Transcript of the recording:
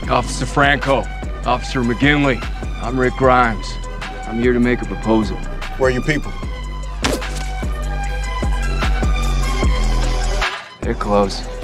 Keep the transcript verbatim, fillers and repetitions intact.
Officer Franco, Officer McGinley, I'm Rick Grimes. I'm here to make a proposal. Where are your people? They're close.